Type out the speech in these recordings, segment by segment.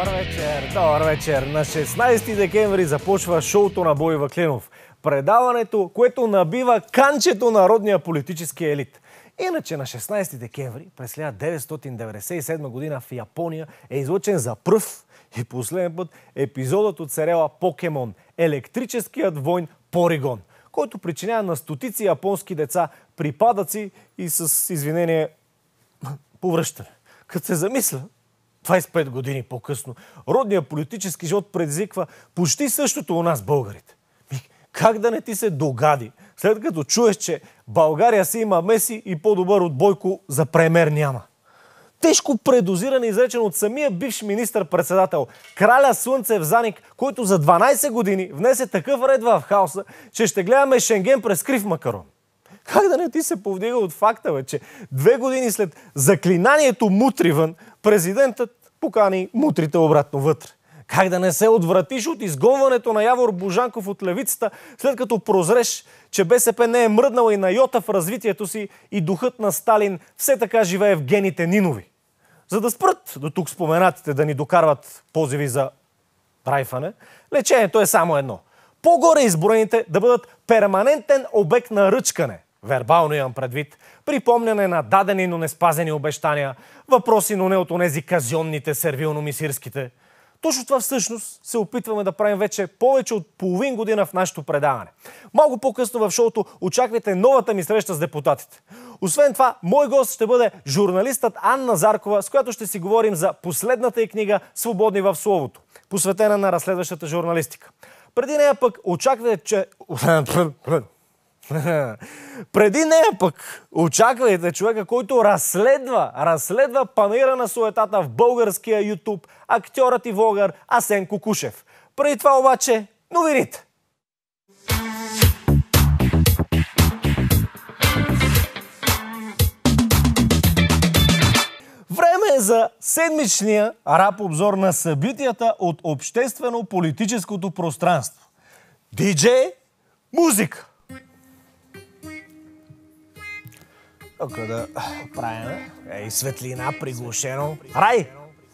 Добър вечер! На 16 декември започва шоуто на Бой Ваклинов. Предаването, което набива канчето на родния политически елит. Иначе на 16 декември през 1997 година в Япония е излъчен за пръв и последен път епизодът от сериала Покемон – Електрическият войн Поригон, който причинява на стотици японски деца припадъци и с извинение повръщане. Като се замисля, 25 години по-късно, родният политически живот предизвиква почти същото у нас, българите. Как да не ти се догади, след като чуеш, че България си има Меси и по-добър от Бойко за премиер няма? Тежко предозиране, изречено от самия бивш министър-председател Краля Слънцев Заник, който за 12 години внесе такъв ред в хаоса, че ще гледаме Шенген през крив макарон. Как да не ти се повдига от факта, че 2 години след заклинанието мутри вън, президентът покани мутрите обратно вътре? Как да не се отвратиш от изгонването на Явор Божанков от левицата, след като прозреш, че БСП не е мръднала и на йота в развитието си и духът на Сталин все така живее в гените Нинови? За да спрат до тук споменатите да ни докарват позиви за райфане, лечението е само едно. По-горе изброените да бъдат перманентен обект на ръчкане, вербално имам предвид, припомняне на дадени, но не спазени обещания, въпроси, но не от онези казионните, сервилно-мисирските. Точно това всъщност се опитваме да правим вече повече от половин година в нашето предаване. Малко по-късно в шоуто очаквайте новата ми среща с депутатите. Освен това, мой гост ще бъде журналистът Анна Заркова, с която ще си говорим за последната й книга «Свободни в словото», посветена на разследващата журналистика. Преди нея пък очаквайте човека, който разследва панаира на суетата в българския ютуб, актьорът и влогър Асен Кукушев. Преди това обаче новините. Време е за седмичния рап обзор на събитията от обществено-политическото пространство. Диджей, музика! Тук да правим светлина, приглушено. Рай!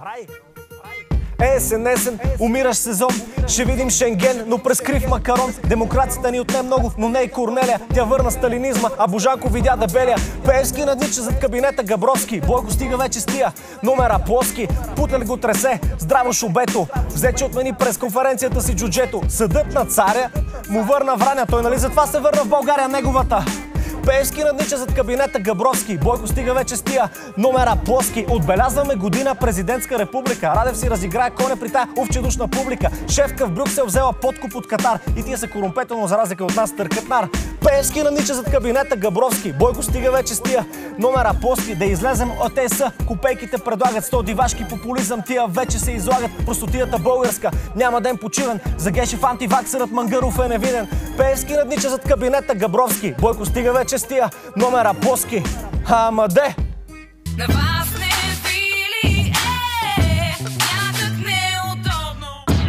Есен, умираш сезон, ще видим Шенген, но през крив макарон. Демокрацията ни отне много, но не и Корнелия. Тя върна сталинизма, а Божанков видя дебелия. Пеевски наднича зад кабинета Габровски. Бойко стига вече с тия номера плоски. Путен го тресе, здраво шубето. Взе, че отмени през конференцията си джуджето. Съдът на царя му върна враня. Той нали затова се върна в България неговата. Пеевски наднича зад кабинета Габровски. Бойко стига вече с тия номера плоски. Отбелязваме година президентска република. Радев си разиграе коня при тая овчедушна публика. Шефка в Брюксел взела подкуп от Катар. И тия са корумпетено за разлика от нас търкат нар. Пеевски наднича зад кабинета Габровски. Бойко стига вече с тия номера плоски. Да излезем от ЕС. Копейките предлагат 100 дивашки популизъм. Тия вече се излагат. Простотията българска. Няма ден почивен. За Гешев антиваксърът Мангаров е невиден. Пеевски наднича зад кабинета Габровски. Бойко стига вече с тия номера плоски. Ама де! На вас не били, някак неудобно.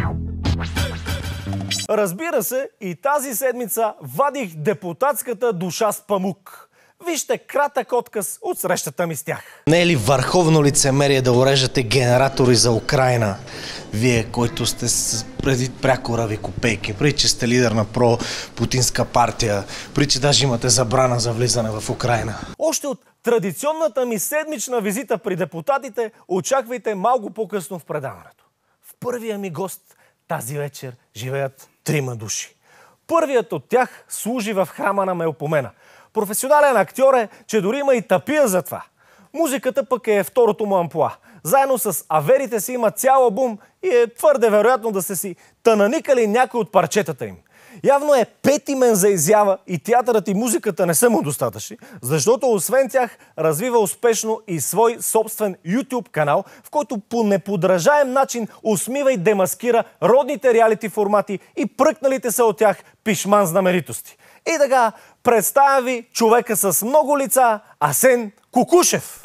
Разбира се, и тази седмица вадих депутатската душа с памук. Вижте кратък отказ от срещата ми с тях. Не е ли върховно лицемерие да уреждате генератори за Украйна? Вие, който сте преди прякора ви копейки, преди че сте лидер на про-путинска партия, преди че даже имате забрана за влизане в Украйна. Още от традиционната ми седмична визита при депутатите очаквайте малко по-късно в предаването. В първия ми гост тази вечер живеят 3 души. Първият от тях служи в храма на Мелпомена. Професионален актьор е, че дори има и тапия за това. Музиката пък е второто му амплоа. Заедно с аверите си има цял албум и е твърде вероятно да се си тананикали някой от парчетата им. Явно е петимен за изява и театърът и музиката не са му достатъчни, защото освен тях развива успешно и свой собствен YouTube канал, в който по неподражаем начин усмива и демаскира родните реалити формати и пръкналите са от тях пишман знаменитости. И така, представям ви човека с много лица, Асен Кукушев.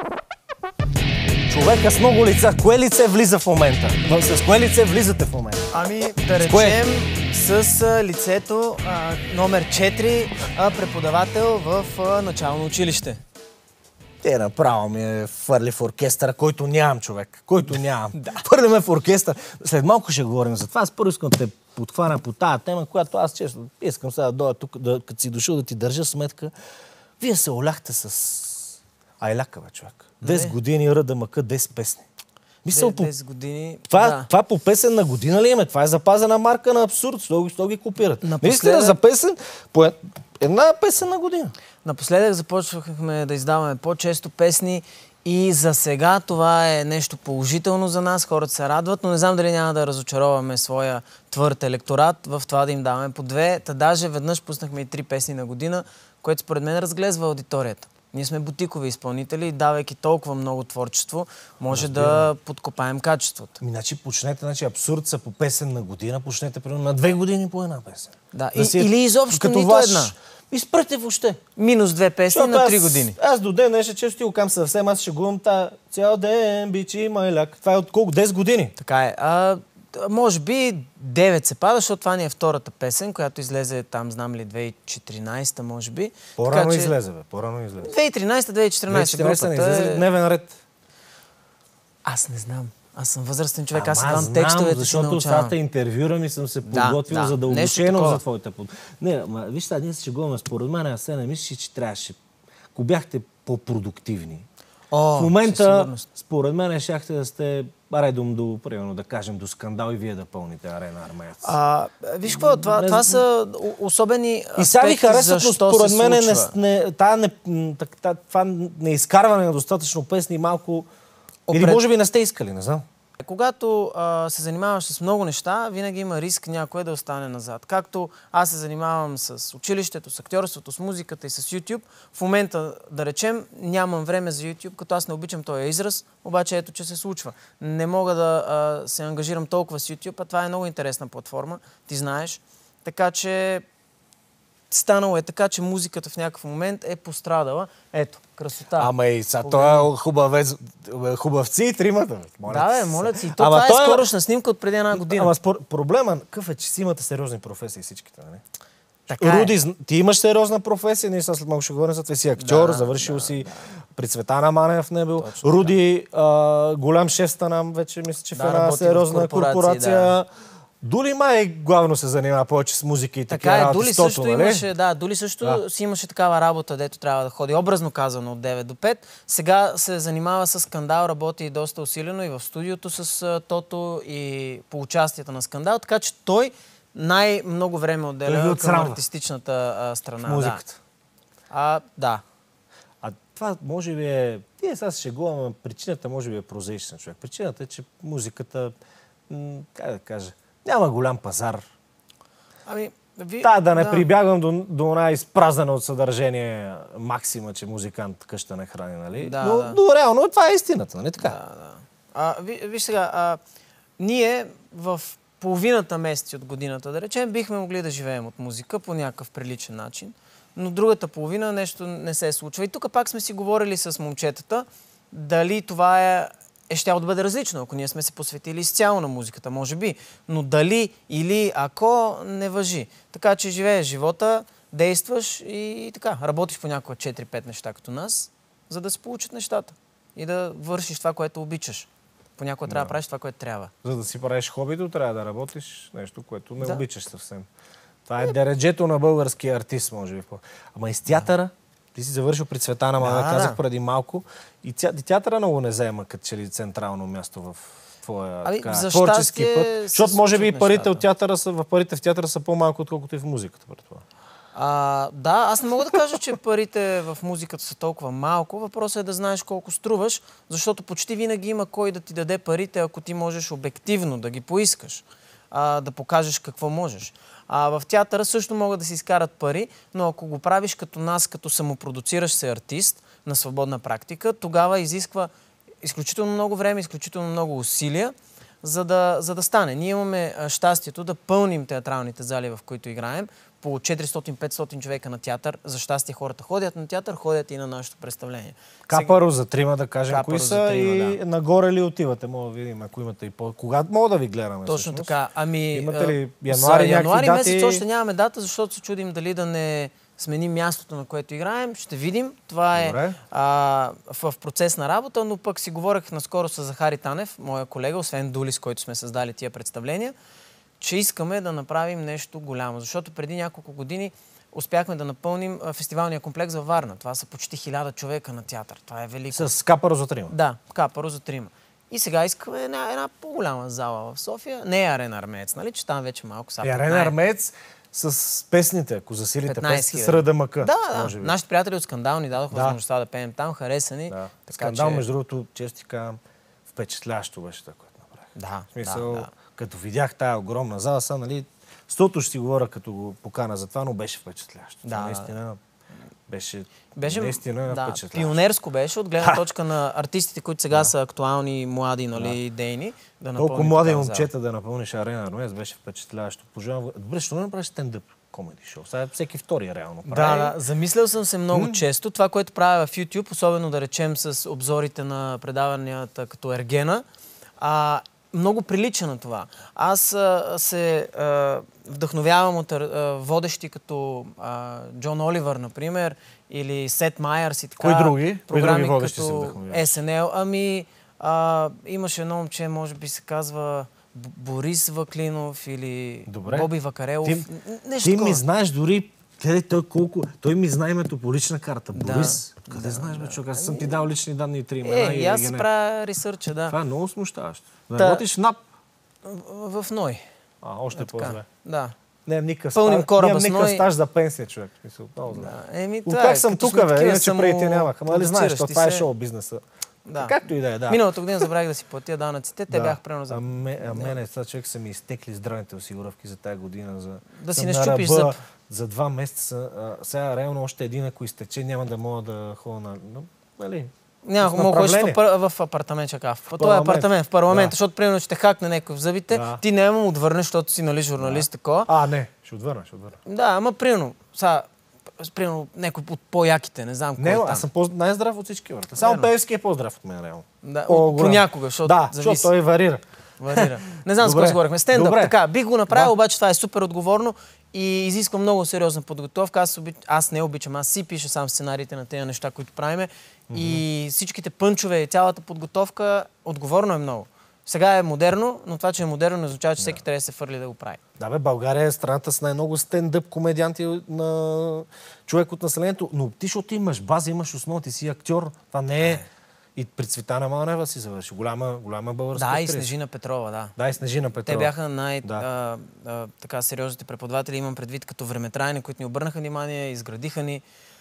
Човека с много лица. Кое лице влиза в момента? С кое лице влизате в момента? Ами, да речем с лицето номер 4, преподавател в начално училище. Те направо ми фърли в оркестъра, който нямам, човек. Който нямам. Фърли в оркестър. След малко ще говорим за това. Аз първо искам да те подхвана по тази тема, която аз често искам сега да дойда тук, като си дошъл да ти държа сметка. Вие се оляхте с Айляка, бе, човек. 10 години ръда мъка, 10 песни. Мисъл, 10 години. това по песен на година ли име? Това е запазена марка на абсурд. Сто ги копират. Наистина за песен, по една песен на година. Напоследък започвахме да издаваме по-често песни и за сега това е нещо положително за нас. Хората се радват, но не знам дали няма да разочароваме своя твърд електорат в това да им даваме по 2. Та даже веднъж пуснахме и 3 песни на година, което според мен разглезва аудиторията. Ние сме бутикови изпълнители и давайки толкова много творчество, може да подкопаем качеството. Значи почнете, абсурд са по песен на година, почнете примерно на 2 години по една песен. Да, или изобщо нито една. Изпрете въобще. Минус 2 песни на 3 години. Аз до ден днешен често ти го кам съвсем, аз шегувам цял ден, бичи, майляк. Това е от колко? 10 години? Така е. Може би 9 се пада, защото това ни е втората песен, която излезе там, знам ли, 2014 може би. По-рано излезе, бе. По-рано излезе. 2013-2014 групата. Не излезе дневен ред. Аз не знам. Аз съм възрастен човек, аз знам текстовете, защото сега те интервюрам и съм се подготвил задълбочено за твоите Не, виж сега, ние се шегуваме според мен, аз се не мислиш, че трябваше. Ако бяхте по-продуктивни. В момента, според мен, щяхте да сте редом до, примерно, да кажем, до скандал и вие да пълните Арена Армеец. Виж какво, това са особени аспекти, и сега ви харесват, но според мен това неизкарване на достатъчно песни малко... Или може би не сте искали, не знам. Когато се занимаваш с много неща, винаги има риск някой да остане назад. Както аз се занимавам с училището, с актьорството, с музиката и с YouTube, в момента, да речем, нямам време за YouTube, като аз не обичам този израз, обаче ето, че се случва. Не мога да се ангажирам толкова с YouTube, а това е много интересна платформа, ти знаеш. Така че станало е така, че музиката в някакъв момент е пострадала. Ето, красота. Ама и са това хубавци и тримата. Да, бе, моля си. Това е скорошна снимка от преди една година. Ама проблема какъв е, че си имате сериозни професии всичките, нали? Руди, ти имаш сериозна професия, ние след малко ще говорим за това. Си актьор, завършил си при Цветана Манев не бил. Руди, голям шеф стана вече, мисля, че в една сериозна корпорация. Дули май главно се занимава повече с музика и така работи. Дули също имаше, Дули също си имаше такава работа, дето трябва да ходи, образно казано, от 9 до 5. Сега се занимава с Скандал, работи доста усилено и в студиото с Тото и по участията на Скандал, така че той най-много време отделя към артистичната страна. Музиката. Да. Това може би е... Ние сега се шегуваме, причината може би е прозаична, човек. Причината е, че музиката, как да кажа, няма голям пазар. Да не прибягвам до една изпразнена от съдържание максима, че музикант къща не храни, нали? Но реално това е истината, нали така? Виж сега, ние в половината месеци от годината, да речем, бихме могли да живеем от музика по някакъв приличен начин, но другата половина нещо не се случва. И тук пак сме си говорили с момчетата, дали това щяло да бъде различно, ако ние сме се посветили изцяло на музиката, може би. Но дали или ако не важи. Така че живееш живота, действаш и така. Работиш по някаква 4-5 неща като нас, за да се получат нещата. И да вършиш това, което обичаш. Понякога трябва да правиш това, което трябва. За да си правиш хобито, трябва да работиш нещо, което не обичаш съвсем. Това е дереджето на българския артист, може би. Ама и с театъра. Ти си завършил при Цветана Манев, казах преди малко. И театъра много не заема като че ли централно място в твоя творчески път. Защото може би парите от театъра са, парите в театъра са по-малко, отколкото и в музиката. Аз не мога да кажа, че парите в музиката са толкова малко. Въпросът е да знаеш колко струваш, защото почти винаги има кой да ти даде парите, ако ти можеш обективно да ги поискаш, да покажеш какво можеш. В театъра също могат да се изкарат пари, но ако го правиш като нас, като самопродуцираш се артист на свободна практика, тогава изисква изключително много време, изключително много усилия, за да стане. Ние имаме щастието да пълним театралните зали, в които играем, по 400-500 човека на театър. За щастие хората ходят на театър, ходят и на нашето представление. Капаро за трима, да кажем кои са, и нагоре ли отивате? Мога да видим, ако имате и кога мога да ви гледаме? Точно така. Имате ли януари месец още нямаме дата, защото се чудим дали да не сменим мястото, на което играем. Ще видим. Това е Добре. в процес на работа, но пък си говорех наскоро с Захари Танев, моя колега, освен Дули, с който сме създали тия представления, че искаме да направим нещо голямо. Защото преди няколко години успяхме да напълним фестивалния комплекс във Варна. Това са почти 1000 човека на театър. Това е велико. С капаро за трима. Да, капаро за трима. И сега искаме една по-голяма зала в София. Не е Арена Армеец, нали? Че там вече малко са. Арена Армеец с песните, ако засилите 15 песните с РДМК. Да, може би. нашите приятели от Скандал ни дадоха възможността да пеем там, хареса ни. Да. Така Скандал, че- между другото, често ти казвам, впечатляващо беше това, което направих. Да, В смисъл, да. като видях тая огромна зала, са, нали, стото ще си говоря, като го покана за това, но беше впечатляващо. Да, Това наистина беше наистина да, впечатляващо. пионерско беше от гледна точка на артистите, които сега са актуални, млади, нали, идейни. Да Толкова напълним млади тази зала. момчета да напълниш Арена Армеец беше впечатляващо. Пожелавам. Добре, що не направиш стендъп комеди шоу? Сега всеки втори реално прави. Да, замислял съм се много често. Това, което правя в YouTube, особено да речем с обзорите на предаванията като Ергена, много прилича на това. Аз се вдъхновявам от водещи като Джон Оливър, например, или Сет Майърс и така. Кои други Програми водещи се като вдъхновяваш? СНЛ. Имаше едно момче, може би се казва Борис Ваклинов или Добре. Боби Вакарелов. Нещо Ти такова. ми знаеш дори той ми знае името по лична карта. Борис, къде знаеш, бе, човек? Аз съм ти дал лични данни и 3 имена. И аз си правя ресърча, да. Това е много смущаващо. Да Та- работиш в НАП. В Ной. Още по-зле. Да. Нямам никакъв Пълним кораба нямам с никакъв Ной. стаж за пенсия, човек. В смисъл, много зле. Това Как съм като тук, сме бе? такива Иначе преди те нямах. Ама нали знаеш, самопродуциращи това е се. шоу бизнеса. Да. Както и да е, да. Миналата година забравих да си платя данъците. Те бях примерно за... Мене сега човек са ми изтекли здравните осигуровки за тая година. Да си съм не на счупиш ръба зъб. За 2 месеца. Сега реално още един, ако изтече, няма да мога да ходя на... Нали? Няма, с мога да ходиш направление. в апартамент чакав. Това е парламент. апартамент, в парламента, Да. защото примерно ще хакне някой в зъбите, Да. ти няма му отвърнеш, защото си нали журналист такова. Не, ще отвърна. Да, ама примерно, примерно някой от по-яките, не знам кой Не, е там. аз съм най-здрав от всички врата. Само Верно. Певски е по-здрав от мен, реално. Да, По-голям. понякога, защото Да, защото зависи. той варира. Варира. Не знам с Добре. какво говорихме. Стендъп, Добре. така. Бих го направил, Да. обаче това е супер отговорно и изисква много сериозна подготовка. Аз не обичам, аз си пиша сам сценариите на тези неща, които правиме. И всичките пънчове и цялата подготовка отговорно е много. Сега е модерно, но това, че е модерно, не означава, че всеки трябва да се фърли да го прави. Да, бе, България е страната с най-много стендъп комедианти на човек от населението. Но ти, защото имаш база, имаш основа, ти си актьор. Това не е... И при Цветана Малнева си завърши. Голяма българска Да, и актриса. Снежина Петрова, да. Да, и Снежина Петрова. Те бяха Да. така сериозните преподаватели, имам предвид като времетраене, които ни обърнаха внимание, изградиха ни.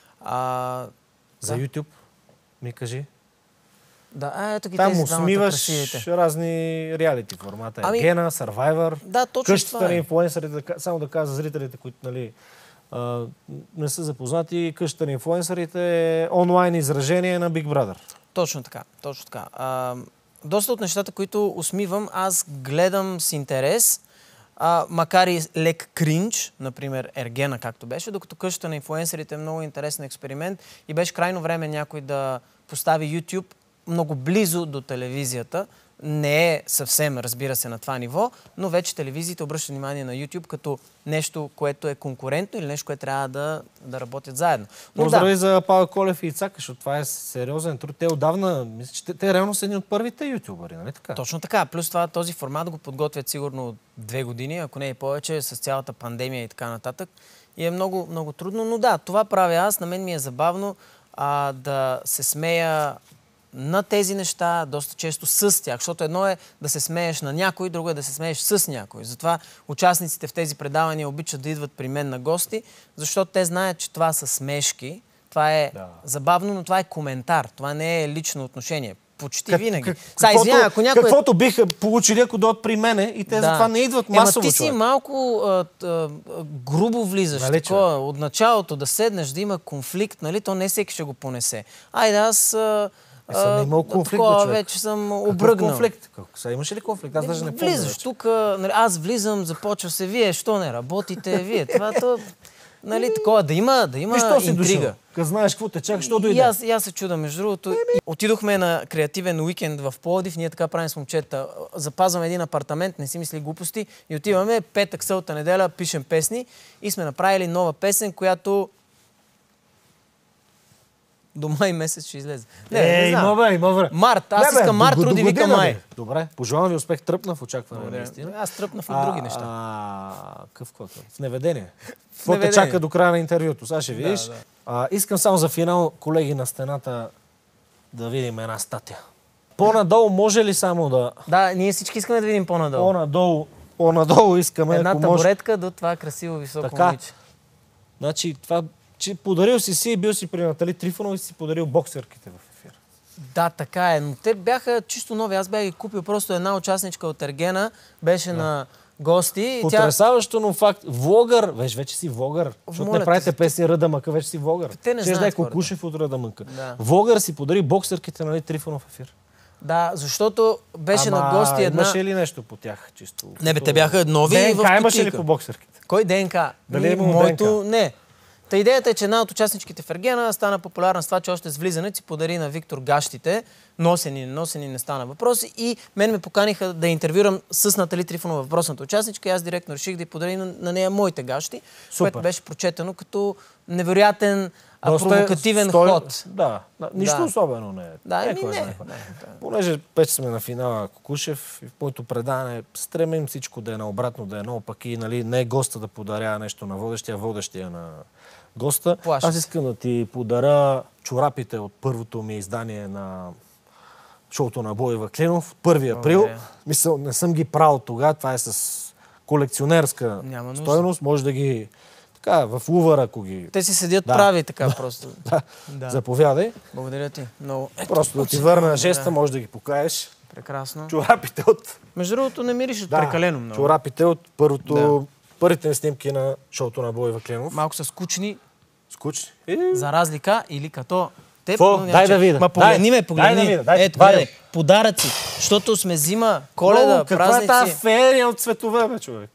За YouTube ми кажи. Да, ето ги Там тези двамата усмиваш красивите. разни реалити формата. Ами- Гена, Survivor. Да, точно Къщата това на е. инфлуенсърите, само да кажа за зрителите, които нали, не са запознати, къщата на инфлуенсърите е онлайн изражение на Big Brother. Точно така, точно така. Доста от нещата, които усмивам, аз гледам с интерес, макар и лек кринч, например Ергена, както беше, докато къщата на инфлуенсърите е много интересен експеримент и беше крайно време някой да постави YouTube много близо до телевизията. Не е съвсем, разбира се, на това ниво, но вече телевизиите обръщат внимание на YouTube като нещо, което е конкурентно или нещо, което трябва да работят заедно. Но Поздрави за Павел Колев и Ицака, защото това е сериозен труд. Те отдавна, мисля, че те реално са едни от първите ютубъри, нали така? Точно така. Плюс това този формат го подготвят сигурно от 2 години, ако не и повече, с цялата пандемия и така нататък. И е много, много трудно. Но да, това правя аз. На мен ми е забавно да се смея на тези неща, доста често с тях. Защото едно е да се смееш на някой, друго е да се смееш с някой. Затова участниците в тези предавания обичат да идват при мен на гости, защото те знаят, че това са смешки. Това е забавно, но това е коментар. Това не е лично отношение. Почти винаги. Каквото биха получили, ако дойдат при мене и те затова не идват масово. Ти си малко грубо влизаш. Нали, такова, от началото да седнеш, да има конфликт, нали? То не всеки ще го понесе. Айде, аз съм имал конфликт, такова, човек. вече съм Какъв обръгнал. конфликт? Сега имаш ли конфликт? Аз даже не помня. Влизаш тук, нали, аз влизам, започва се, вие, що не работите, вие. Това нали, такова, да има интрига. Като знаеш какво те чакаш, що И дойде? аз се чудя, между другото. Отидохме на креативен уикенд в Пловдив, ние така правим с момчета. Запазваме един апартамент, не си мисли глупости и отиваме петък, събота, неделя, пишем песни и сме направили нова песен, която До май месец ще излезе. Не знам. има време. Март. Аз искам март, Руди вика май. Добре, пожелавам ви успех, тръпна в очакване. Наистина. Аз тръпнах от други неща. Какво? В неведение. Какво те чака до края на интервюто? Сега ще видиш. Искам само за финал, колеги, на стената да видим една статия. По-надолу може ли само да... Да, ние всички искаме да видим по-надолу. По-надолу искаме. Една табуретка до това красиво високо момиче. Значи това, че подарил си и бил си при Натали Трифонова и си подарил боксерките в ефир. Да, така е, но те бяха чисто нови. Аз бях ги купил, просто една участничка от Ергена беше на гости. Потресаващо, но факт. Влогър, вече си влогър. Защото не правите песни Ръда Мъка, вече си влогър. Те не знаят. Ще да Кукушев от Ръда Мъка. Да. Влогър си подари боксерките на Трифонов в ефир. Да, защото беше на гости една... Имаше ли нещо по тях? Чисто? Не бе, те бяха нови и в кутийка. Имаше ли по боксерките? Кой ДНК? Дали е моето... Не. Та идеята е, че една от участничките в Ергена стана популярна с това, че още с влизане си подари на Виктор гащите. Носени не стана въпрос. И мен ме поканиха да интервюрам с Натали Трифонова, въпросната участничка. И аз директно реших да й подаря на нея моите гащи, което беше прочетено като невероятен, провокативен ход. Да, нищо особено не е. Да, Понеже вече сме на финала Кукушев и в моето предаване стремим всичко да е наобратно, да е наопак и не е госта да подарява нещо на водещия на госта. Аз искам да ти подаря чорапите от първото ми издание на шоуто на Бой Ваклинов, 1 април. Мисля, не съм ги правил тогава, това е с колекционерска стойност. Може да ги така, в Лувър, ако ги... Те си седят прави така просто. Да. Заповядай. Благодаря ти. Много. Просто да ти върна жеста, може да ги покажеш. Прекрасно. Чорапите от... Между другото не мириш прекалено много. Чорапите от първите снимки на шоуто на Бой Ваклинов. Малко са скучни. Скучни? За разлика или като... Дай да видя. Погледни. Ето, подаръци. Защото сме зима, Коледа, празници. Каква е тази феерия от цветове, бе, човек?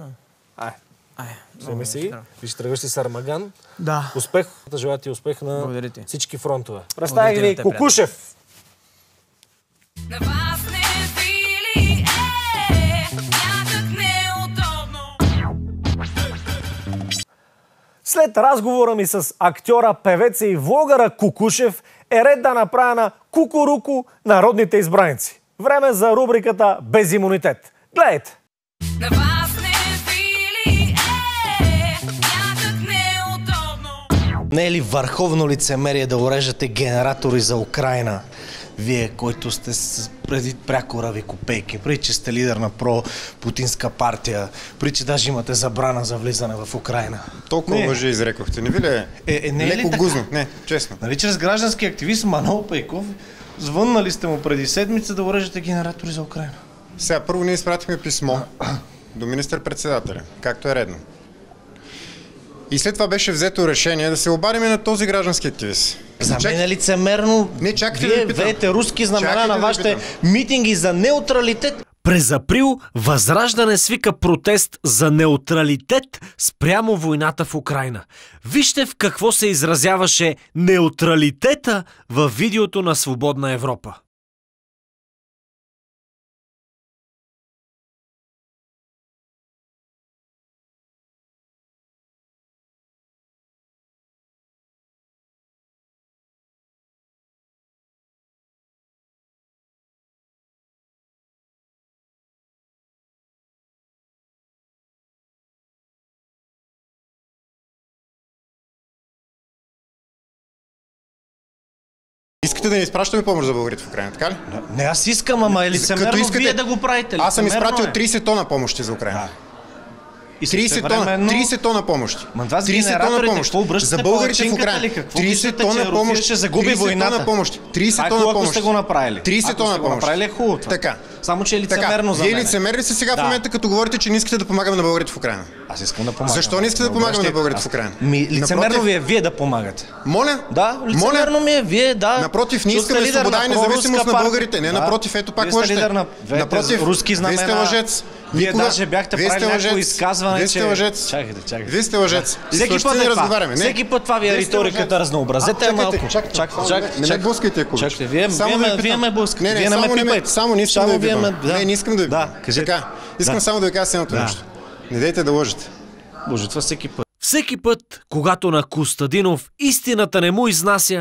Вземи си. Виж, тръгваш си с Армаган. Да. Успех. Желая ти успех на всички фронтове. Представя ви Кукушев. На вас не били, някак неудобно. След разговора ми с актьора, певеца и влогъра Кукушев е ред да направя на Кукуруку народните избраници. Време за рубриката Без имунитет. Гледайте! На вас не били, някак неудобно. Не е ли върховно лицемерие да уреждате генератори за Украйна? Вие, който сте преди пряко рави копейки, преди че сте лидер на про-путинска партия, преди че даже имате забрана за влизане в Украйна. Толкова лъжи изрекохте. Не ви ли леко гузно? Не, честно. Нали чрез граждански активист Манол Пейков звъннали сте му преди седмица да уреждате генератори за Украйна? Сега, първо ние изпратихме писмо до министър-председателя, както е редно. И след това беше взето решение да се обадим на този граждански активист. За мен е лицемерно. Вие веете руски знамена на вашите митинги за неутралитет. През април Възраждане свика протест за неутралитет спрямо войната в Украйна. Вижте в какво се изразяваше неутралитета във видеото на Свободна Европа. Искате да ни изпращаме помощ за българите в Украйна, така ли? Не, аз искам, ама е лицемерно вие да го правите. Аз съм изпратил 30 тона помощи за Украйна. 30 тона помощи. 30 тона помощи. За българите в Украйна. 30 тона помощи. Ще загуби войната. 30 тона помощи. Сте го направили. 30 тона помощи. Направили е хубаво това. Така. Само че е лицемерно за мен. Вие лицемерни сте сега в момента, като говорите, че не искате да помагаме на българите в Украйна. Аз искам да помагам. Защо не искате да помагаме на българите в Украйна? Лицемерно ви е вие да помагате. Моля? Да, лицемерно ми е вие, да. Напротив, ние искаме свобода и независимост на българите. Не, напротив, ето пак лъжете. Напротив, руски знамена. Вие сте лъжец. Вие даже бяхте правили някакво изказване, Вие сте лъжец. Чакайте. Вие сте лъжец. Всеки път това ви е риториката, разнообразете малко. Чакайте. Не ме блъскайте, ако чакайте. Вие ме блъскате. Вие не ме пипайте. Само не искам да ви пипам. Не искам да ви пипам. Така. Искам само да ви кажа следното нещо. Не дейте да лъжете. Боже, това всеки път. Всеки път, когато на Костадинов истината не му изнася,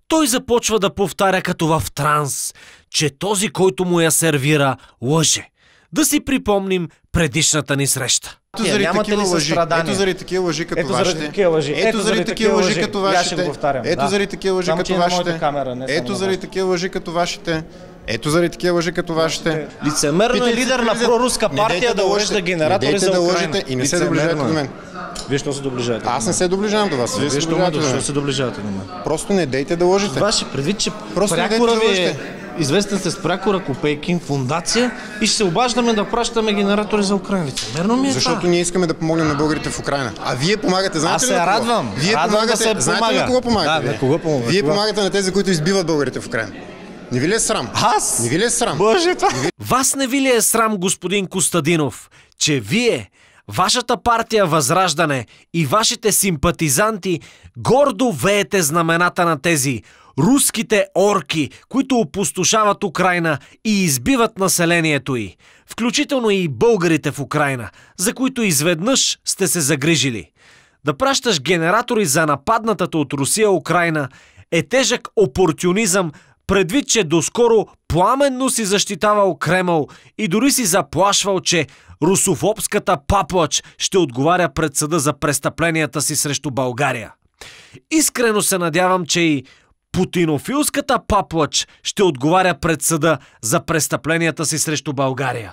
той започва да повтаря като в транс, че този, който му я сервира, лъже. Да си припомним предишната ни среща. Ето заради нямате такива ли лъжи, състрадание? ето заради такива лъжи като Ето заради вашите. такива лъжи. Ето заради такива лъжи като вашите. Ето заради такива лъжи като вашите. Ето заради такива лъжи като вашите. Ето заради такива лъжи като вашите. Лицемерно е лидер на проруска партия да урежда генератори за Украйна. лъжете и не се доближавате до мен. Вие що се доближавате? Аз не се доближавам до вас. Вие се доближавате до мен. се доближавате до мен? Просто не дейте да лъжете. Ваше предвид, че Просто не прякора дайте да ви е лъжете. известен сте с прякора Копейкин фундация и ще се обаждаме да пращаме генератори за Украйна. Лицемерно ми е Защото това. ние искаме да помогнем на българите в Украйна. А вие помагате, знаете Аз ли се на кого? радвам. Вие Радвам да помагате, се знаете ли помага. на кого помагате? Да, на кого помагате? Вие Кога? помагате на тези, които избиват българите в Украйна. Не ви ли е срам? Аз? Не ви ли е срам? Боже, това... Вас не ви ли е срам, господин Костадинов, че вие, вашата партия Възраждане и вашите симпатизанти гордо веете знамената на тези руските орки, които опустошават Украйна и избиват населението й, включително и българите в Украйна, за които изведнъж сте се загрижили. Да пращаш генератори за нападнатата от Русия Украйна е тежък опортюнизъм, предвид, че доскоро пламенно си защитавал Кремъл и дори си заплашвал, че русофобската паплач ще отговаря пред съда за престъпленията си срещу България. Искрено се надявам, че и путинофилската паплач ще отговаря пред съда за престъпленията си срещу България.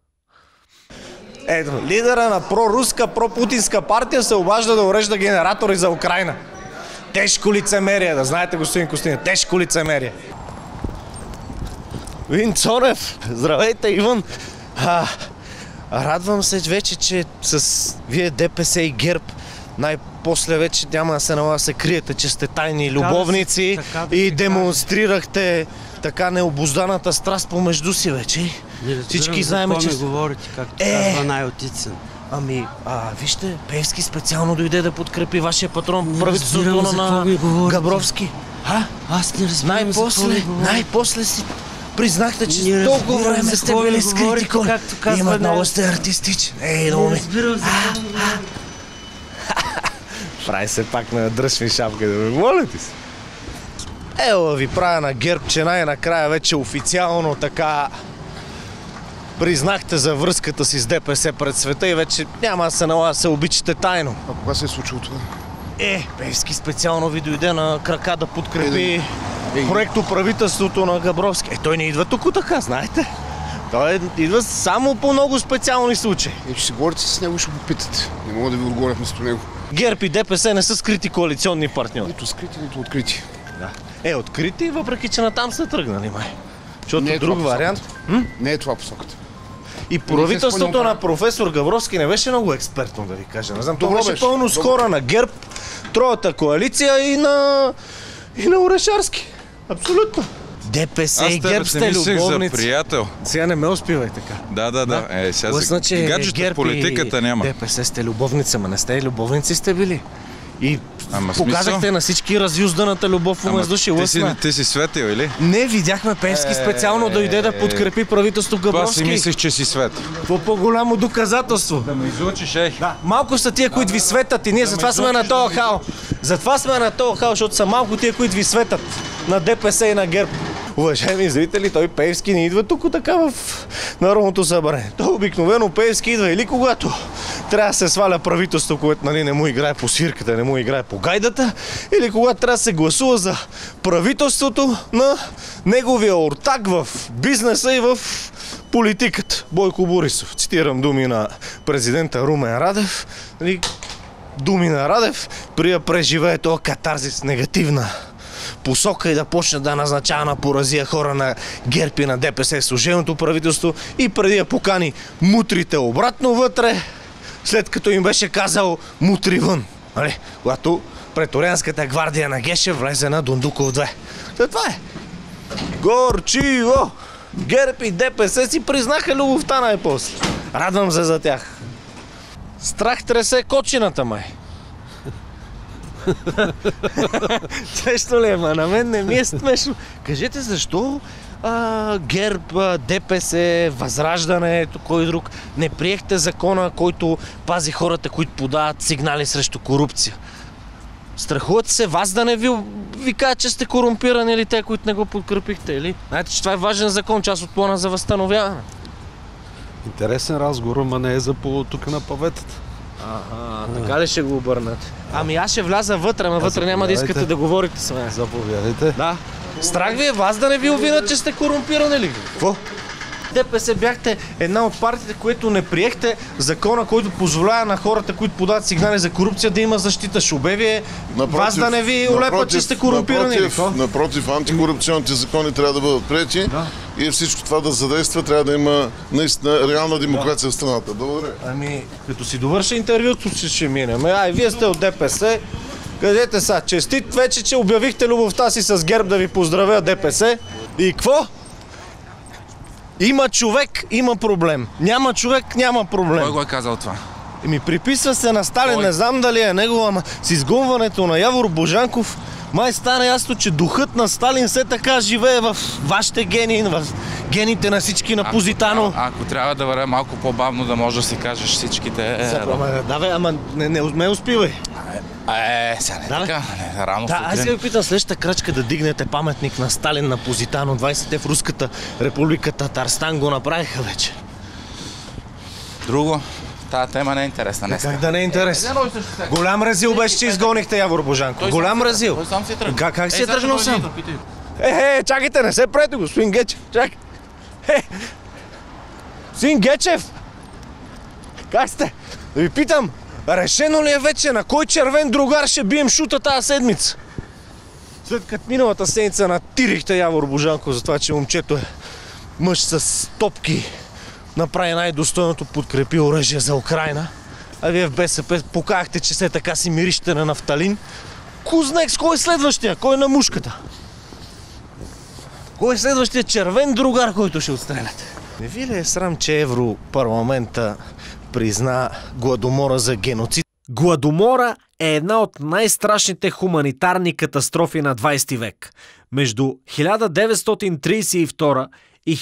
Ето, лидера на проруска, пропутинска партия се обажда да урежда генератори за Украйна. Тежко лицемерие, да знаете, господин Костин, тежко лицемерие. Вин Цонев, здравейте, Иван. Радвам се вече, че с вие ДПС и ГЕРБ най-после вече няма да се налага да се криете, че сте тайни любовници и демонстрирахте така необузданата страст помежду си вече. Всички знаем, че... не говорите, както казва най-отицен. Ами, вижте, Пеевски специално дойде да подкрепи вашия патрон, правителството разбирам за какво на ми говорите. Габровски. Аз не разбирам за какво ми говорите. Най-после си признахте, че Не толкова разбирам време за сте какво ми били говорите, скрити. както казва Има много не. сте артистичен. Ей, Не Номи. разбирам за какво ми говорите. Прави се пак на дръж ми шапка да ме молите си. Ела ви правя на ГЕРБ, че най-накрая вече официално така признахте за връзката си с ДПС пред света и вече няма да се налага да се обичате тайно. А кога се е случило това? Пеевски специално ви дойде на крака да подкрепи проекто правителството на Габровски. Той не идва тук така, знаете. Той идва само по много специални случаи. Че си говорите с него, ще го питате. Не мога да ви отговоря вместо него. ГЕРБ и ДПС не са скрити коалиционни партньори. Нито скрити, нито открити. Открити, въпреки че натам са тръгнали, май. Защото Не е друг това вариант. Не е това посоката. И правителството на професор Габровски не беше много експертно, да ви кажа. Не знам, то Добро беше беше. пълно с хора на ГЕРБ, Троята коалиция и на Орешарски. Абсолютно. ДПС и Аз ГЕРБ тебе сте не мислех за любовници. приятел. Сега не ме успивай така. Да. Сега Лъсна, че гаджета ГЕРБ в политиката и няма. ДПС сте любовница, ма не сте любовници сте били. И Ама показахте смисъл? на всички разюзданата любов помежду си. Лъсна. Ти си светил, или? Не, видяхме Пеевски специално дойде да подкрепи правителство Това Габровски. си мислиш, че си светил. Какво по-голямо доказателство? Да ме излучиш, ей. Да, малко са тия, които ви светат и ние затова сме на този хал. Затова сме на този хал, защото са малко тия, които ви светат на ДПС и на ГЕРБ. Уважаеми зрители, той Пеевски не идва тук така в Народното събрание. Той обикновено Пеевски идва или когато трябва да се сваля правителство, което не му играе по свирката, не му играе по гайдата, или когато трябва да се гласува за правителството на неговия ортак в бизнеса и в политиката. Бойко Борисов. Цитирам думи на президента Румен Радев. Думи на Радев, при да преживее този катарзис негативна посока и да почне да назначава на поразия хора на ГЕРБ и на ДПС в служебното правителство и преди да покани мутрите обратно вътре, след като им беше казал мутри вън. Нали? Когато преторианската гвардия на Гешев влезе на Дундуков 2. Това е. Горчиво! ГЕРБ и ДПС си признаха любовта най-после. Радвам се за тях. Страх тресе кочината, май. Смешно ли е, ма на мен не ми е смешно. Кажете защо ГЕРБ, ДПС, Възраждане, кой друг не приехте закона, който пази хората, които подават сигнали срещу корупция? Страхувате се вас да не ви кажат, че сте корумпирани или те, които не го подкрепихте, или? Знаете, че това е важен закон, част от плана за възстановяване. Интересен разговор, ама не е за тук на паветата. Така ли ще го обърнете? Ами аз ще вляза вътре, ама вътре няма да искате да говорите с мен. Заповядайте. Да. Страх ви е вас да не ви обвинят, че сте корумпирани ли? Какво? ДПС бяхте една от партиите, които не приехте закона, който позволява на хората, които подават сигнали за корупция, да има защита. Ще обяви вас да не ви олепат, че сте корумпирани ли? Напротив, антикорупционните закони трябва да бъдат приети и всичко това да задейства, трябва да има наистина реална демокрация в страната. Благодаря. Ами, като си довърша интервюто, ще минем. Ай, вие сте от ДПС. Кажете са, честит вече, че обявихте любовта си с ГЕРБ, да ви поздравя ДПС. И какво? Има човек, има проблем. Няма човек, няма проблем. Кой го е казал това? Еми, приписва се на Сталин, не знам дали е него, ама с изгонването на Явор Божанков май стана ясно, че духът на Сталин все така живее в вашите гени, в гените на всички на Позитано. Ако трябва да вървя малко по-бавно, да можеш да си кажеш всичките... Давай, ама не успивай. Сега не така, рано да, аз ви питам следващата крачка да дигнете паметник на Сталин на Позитано. 20-те в Руската република Татарстан го направиха вече. Друго? Тая тема не е интересна днес. Как да не е интересна? Голям разил беше, че изгонихте Явор Божанков. Голям разил. Той сам си е тръгнал. Как си е тръгнал сам? Чакайте, не се прете, господин Гечев. Чакай. Господин Гечев! Как сте? Да ви питам, решено ли е вече на кой червен другар ще бием шута тази седмица? След като миналата седмица натирихте Явор Божанков за това, че момчето е мъж с топки, направи най-достойното, подкрепи оръжие за Украйна, а вие в БСП покахте, че все така си мириште на нафталин. Кузнекс, кой е следващия? Кой е на мушката? Кой е следващия червен другар, който ще отстреляте? Не ви ли е срам, че Европарламента призна Гладомора за геноцид? Гладомора е една от най-страшните хуманитарни катастрофи на 20 век. Между 1932 и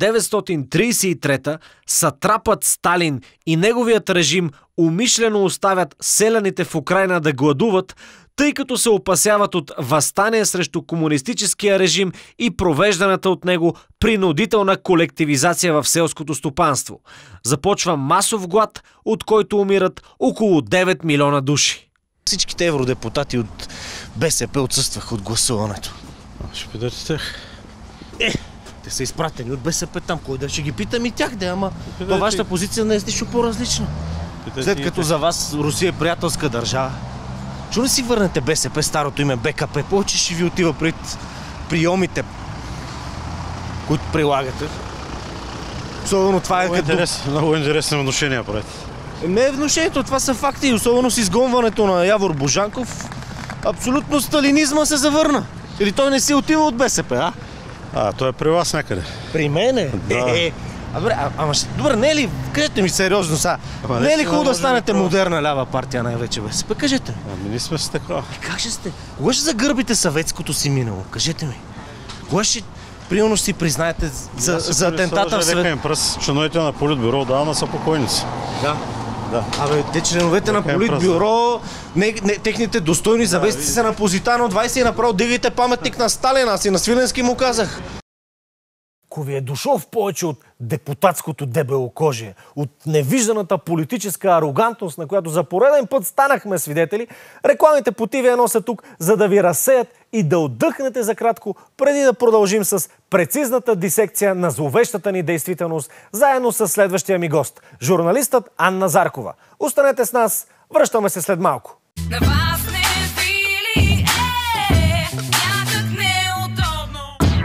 1933 сатрапът Сталин и неговият режим умишлено оставят селяните в Украйна да гладуват, тъй като се опасяват от въстание срещу комунистическия режим и провежданата от него принудителна колективизация в селското стопанство. Започва масов глад, от който умират около 9 милиона души. Всичките евродепутати от БСП отсъстваха от гласуването. Ще питате тях. Те са изпратени от БСП там. Кой да ще ги питам и тях, ама във вашата позиция не е нищо по-различно. След като за вас Русия е приятелска държава, чу не си върнете БСП, старото име БКП, повече ще ви отива пред приемите, които прилагате. Особено това е като... Много интересни внушения правите. Не е внушението, това са факти. Особено с изгонването на Явор Божанков, абсолютно сталинизма се завърна. Или той не си отива от БСП, той е при вас някъде. При мене? Да. Добре, не е ли, кажете ми сериозно сега, не е ли хубаво да станете модерна лява партия, най-вече БСП? Кажете ми. Ами ние сме с такова. Как ще сте? Кога ще загърбите съветското си минало? Кажете ми. Кога ще, примерно, си признаете за атентата в свет? Членовете на Политбюро отдавна са покойници. Да. Те членовете на Политбюро, техните достойни завестници са на Позитано 20 и направо дигайте паметник на Сталин. Аз и на Свиленски му казах. Ако ви е дошъл в повече от депутатското дебелокожие, от невижданата политическа арогантност, на която за пореден път станахме свидетели, рекламите по TV1 са тук, за да ви разсеят и да отдъхнете за кратко, преди да продължим с прецизната дисекция на зловещата ни действителност, заедно с следващия ми гост, журналистът Анна Заркова. Останете с нас, връщаме се след малко. На вас не били, някак неудобно.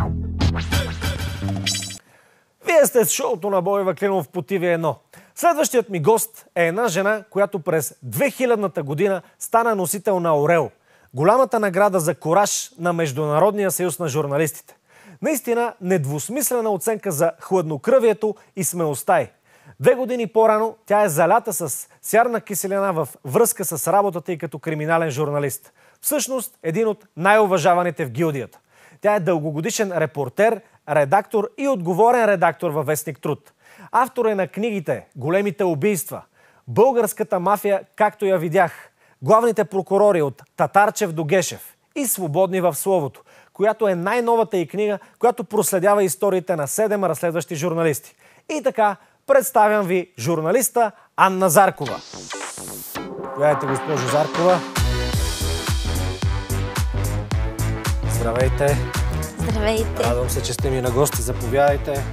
Вие сте с шоуто на Бойва Клинов по TV1. Следващият ми гост е една жена, която през 2000-та година стана носител на Орел, голямата награда за кураж на Международния съюз на журналистите. Наистина недвусмислена оценка за хладнокръвието и смелостта й. 2 години по-рано тя е залята с сярна киселина в връзка с работата й като криминален журналист. Всъщност един от най-уважаваните в гилдията. Тя е дългогодишен репортер, редактор и отговорен редактор във вестник Труд. Автор е на книгите «Големите убийства», «Българската мафия, както я видях», Главните прокурори от Татарчев до Гешев и Свободни в словото, която е най-новата й книга, която проследява историите на 7 разследващи журналисти. И така, представям ви журналиста Анна Заркова. Заповядайте, госпожо Заркова. Здравейте. Здравейте. Радвам се, че сте ми на гости. Заповядайте.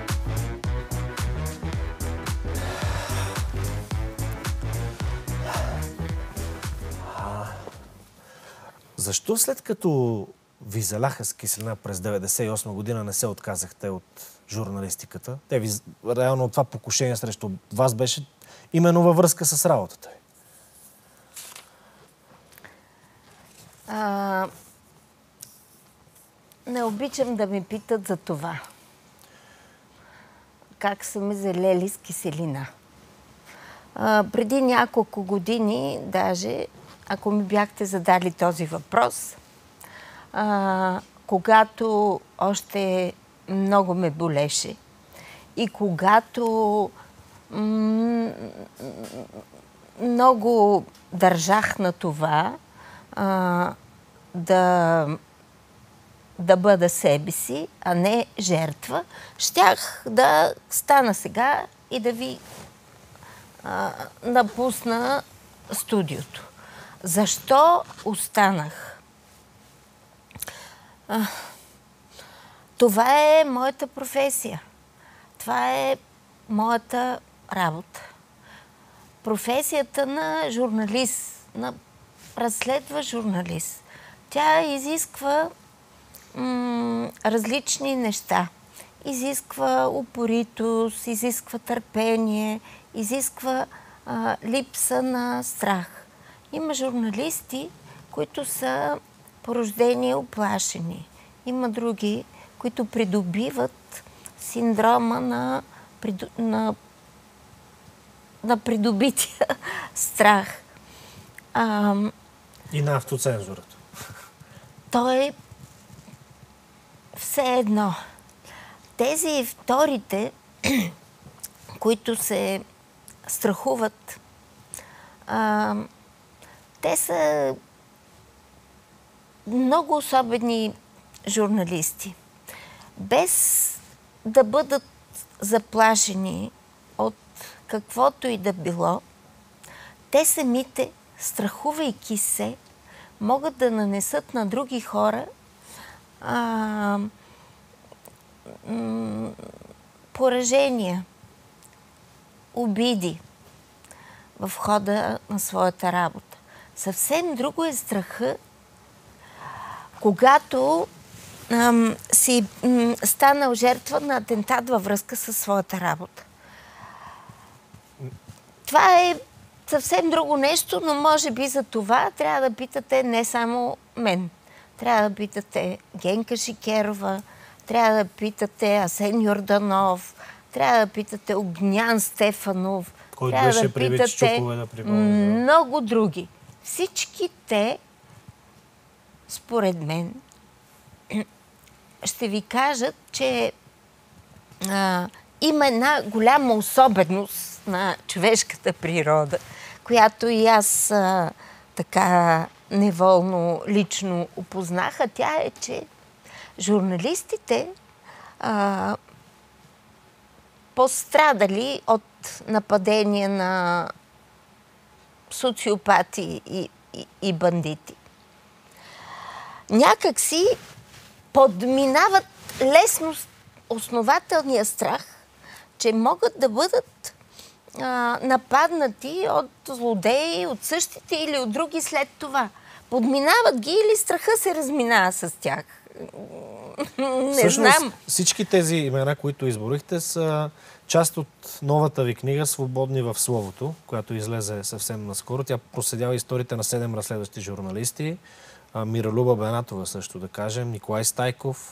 Защо след като ви заляха с киселина през 1998 година не се отказахте от журналистиката? Те ви, реално това покушение срещу вас беше именно във връзка с работата ви. Не обичам да ми питат за това. Как са ме залели с киселина. Преди няколко години, даже, ако ми бяхте задали този въпрос, когато още много ме болеше и когато много държах на това да бъда себе си, а не жертва, щях да стана сега и да ви напусна студиото. Защо останах? Това е моята професия. Това е моята работа. Професията на журналист, на разследващ журналист. Тя изисква различни неща. Изисква упоритост, изисква търпение, изисква липса на страх. Има журналисти, които са по рождение уплашени. Има други, които придобиват синдрома на придобития страх. И на автоцензурата. То е все едно. Тези вторите, които се страхуват, те са много особени журналисти. Без да бъдат заплашени от каквото и да било, те самите, страхувайки се, могат да нанесат на други хора поражения, обиди в хода на своята работа. Съвсем друго е страха, когато си станал жертва на атентат във връзка със своята работа. Това е съвсем друго нещо, но може би за това трябва да питате не само мен. Трябва да питате Генка Шикерова, трябва да питате Асен Йорданов, трябва да питате Огнян Стефанов, който трябва беше да при питате Чукове, да припомня. много други. Всички те, според мен, ще ви кажат, че има една голяма особеност на човешката природа, която и аз така неволно лично опознаха. Тя е, че журналистите пострадали от нападения на социопати и бандити. Някак си подминават лесно основателния страх, че могат да бъдат нападнати от злодеи, от същите или от други след това. Подминават ги или страха се разминава с тях. Не знам. Всички тези имена, които изборихте, са част от новата ви книга "Свободни в словото", която излезе съвсем наскоро. Тя проследява историите на 7 разследващи журналисти. Миролюба Бенатова също, да кажем, Николай Стайков.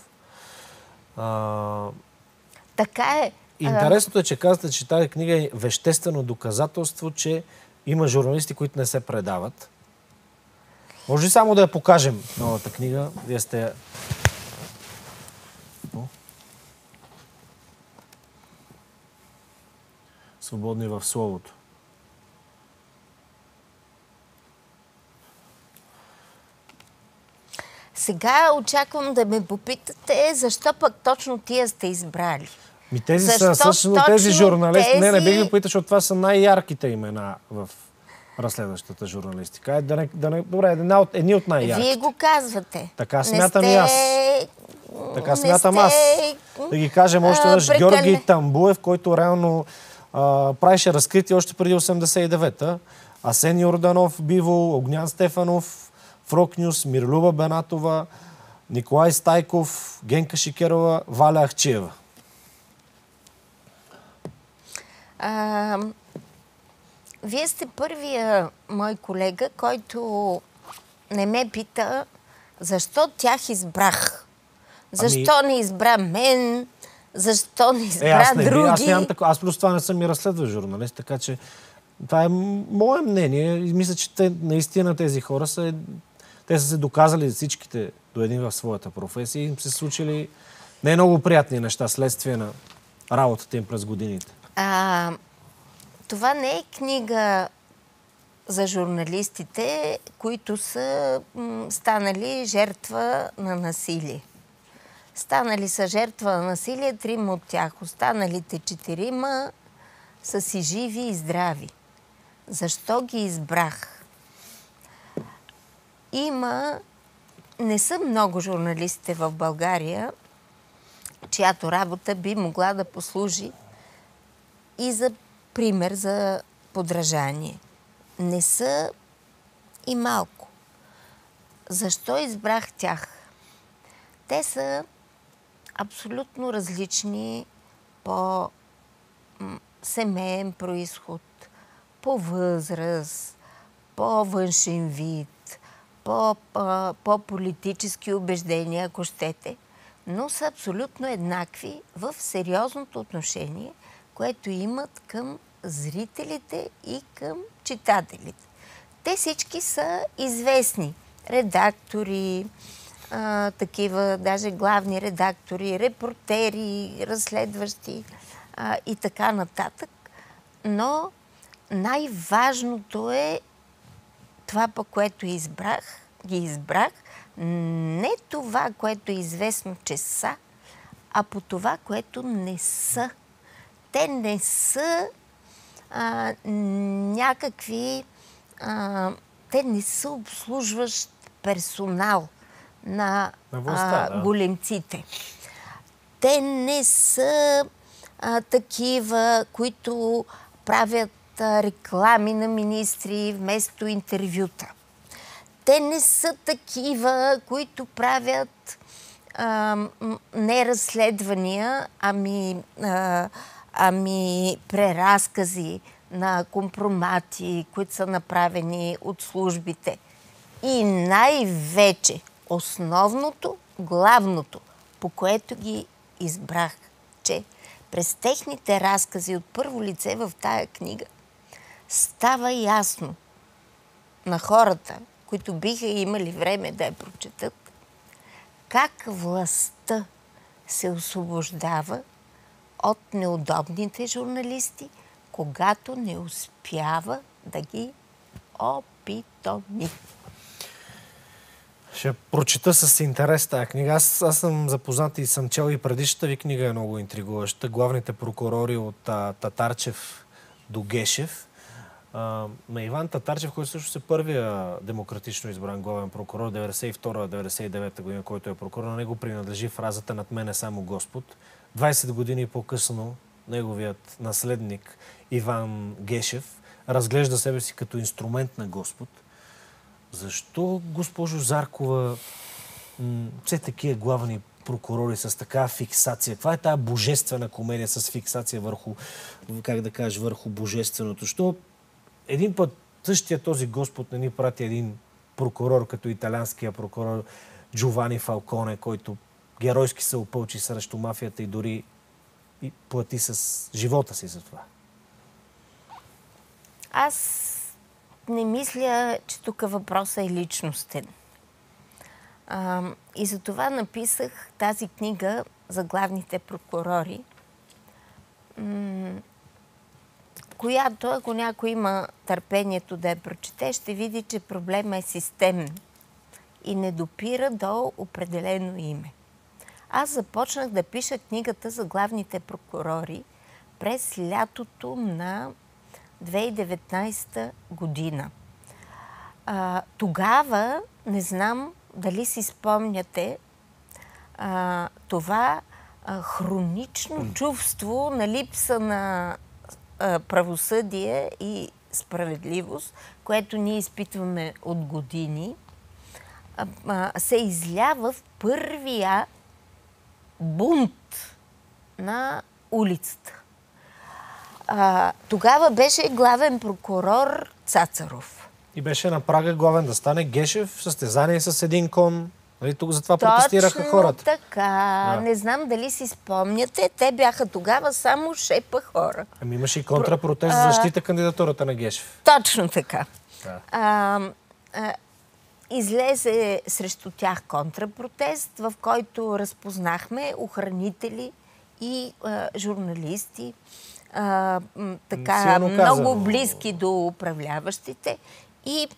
Така е. Интересното е, че казвате, че тази книга е веществено доказателство, че има журналисти, които не се предават. Може ли само да я покажем, новата книга? Вие сте... "Свободни в словото". сега очаквам да ме попитате, защо пък точно тия сте избрали. Тези са всъщност тези журналисти. Не бих ви питал, защото това са най-ярките имена в разследващата журналистика. Добре, едни от най-ярките. Вие го казвате. Така смятам и аз. Така смятам аз. Да ги кажем още веднъж Георги Тамбуев, който реално правеше разкритие още преди 89-та. Асен Йорданов, Биво, Огнян Стефанов, Фрокнюс, Мирлюба Бенатова, Николай Стайков, Генка Шикерова, Валя Ахчиева. Вие сте първия мой колега, който не ме пита защо тях избрах. Защо не избра мен? Защо не избра други? Аз плюс това не съм и разследващ журналист, така че това е мое мнение. И мисля, че наистина тези хора те са се доказали всичките до един в своята професия и им се случили не много приятни неща, следствие на работата им през годините. Това не е книга за журналистите, които са станали жертва на насилие. Станали са жертва на насилие 3 от тях. Останалите 4 са си живи и здрави. Защо ги избрах? Не са много журналистите в България, чиято работа би могла да послужи и за пример за подражание. Не са и малко. Защо избрах тях? Те са абсолютно различни по семейен произход, по възраст, по външен вид, по политически убеждения, ако щете, но са абсолютно еднакви в сериозното отношение, което имат към зрителите и към читателите. Те всички са известни редактори, такива, даже главни редактори, репортери, разследващи и така нататък. Но най-важното е това, по което ги избрах, не това, което е известно, че са, а по това, което не са. Те не са някакви... те не са обслужващ персонал на големците. Те не са такива, които правят реклами на министри вместо интервюта. Те не са такива, които правят не разследвания, ами преразкази на компромати, които са направени от службите. И най-вече основното, главното, по което ги избрах, че през техните разкази от първо лице в тая книга става ясно на хората, които биха имали време да я прочетат, как властта се освобождава от неудобните журналисти, когато не успява да ги опитоми. Ще прочита с интерес тази книга. Аз съм запознат и съм чел и предишната ви книга е много интригуваща. Главните прокурори от Татарчев до Гешев. На Иван Татарчев, който също е първия демократично избран главен прокурор 92-99 година, който е прокурор, на него принадлежи фразата "Над мен е само Господ". 20 години по-късно неговият наследник Иван Гешев разглежда себе си като инструмент на Господ. Защо, госпожо Заркова, все такива главни прокурори с такава фиксация? Каква е тази божествена комедия с фиксация върху, как да кажеш, върху божественото? Що един път същия този Господ не ни прати един прокурор, като италианския прокурор Джовани Фалконе, който геройски се опълчи срещу мафията и дори и плати с живота си за това? Аз не мисля, че тук въпросът е личностен. И за това написах тази книга за главните прокурори, която, ако някой има търпението да я прочете, ще види, че проблема е системен. и не допира до определено име. Аз започнах да пиша книгата за главните прокурори през лятото на 2019 година. Тогава, не знам дали си спомняте, това хронично чувство на липса на правосъдие и справедливост, което ние изпитваме от години, се излява в първия бунт на улицата. Тогава беше главен прокурор Цацаров. И беше на прага главен да стане Гешев в състезание с един кон. Нали, тук затова протестираха хората. Точно така. Не знам дали си спомняте. Те бяха тогава само шепа хора. Ами имаше и контрапротест за защита кандидатурата на Гешев. Точно така. Да. Излезе срещу тях контрапротест, в който разпознахме охранители и журналисти, така много близки до управляващите. И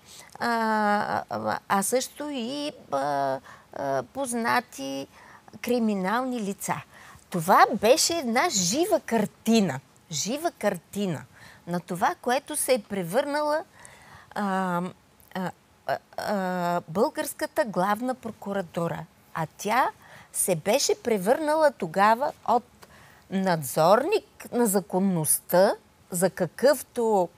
също и познати криминални лица. Това беше една жива картина на това, което се е превърнала българската главна прокуратура. А тя се беше превърнала тогава от надзорник на законността, за какъвто